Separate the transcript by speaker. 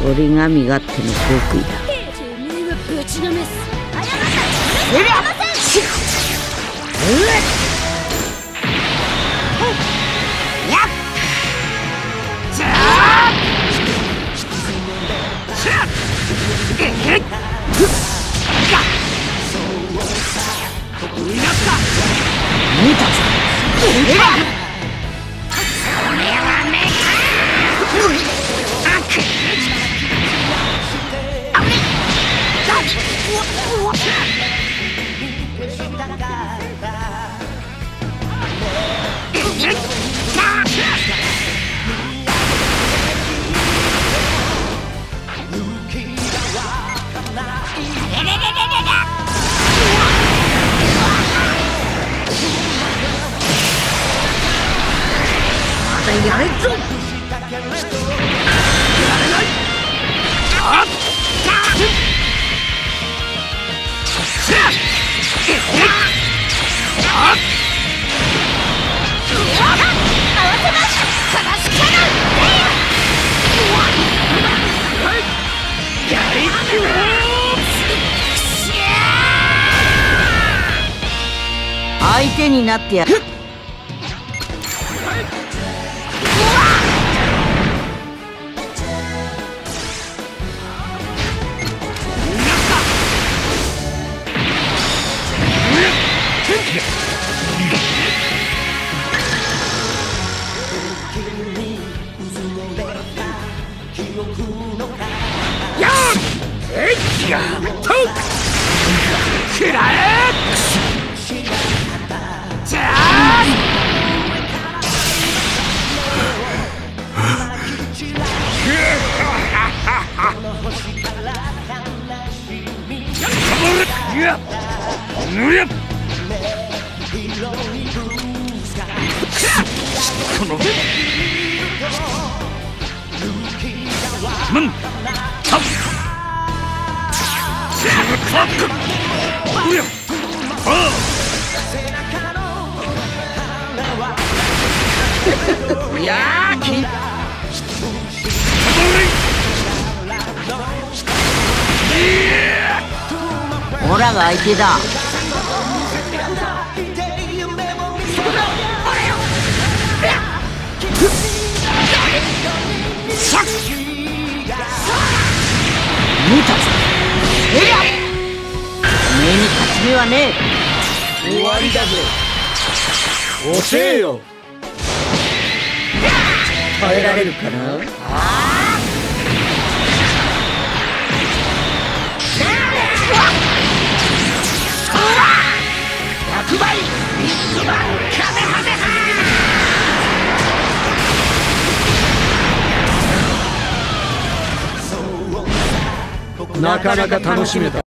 Speaker 1: 折り紙勝手の極意だ。
Speaker 2: ぶちのめす。
Speaker 1: やれぞ。相手になってやる。オラが相手だ。見たぞ。おめえに勝ち目はねえ。終わりだぜ。遅えよ。耐えられるかな。100倍ビッグバンカメハメハ。なかなか楽しめた。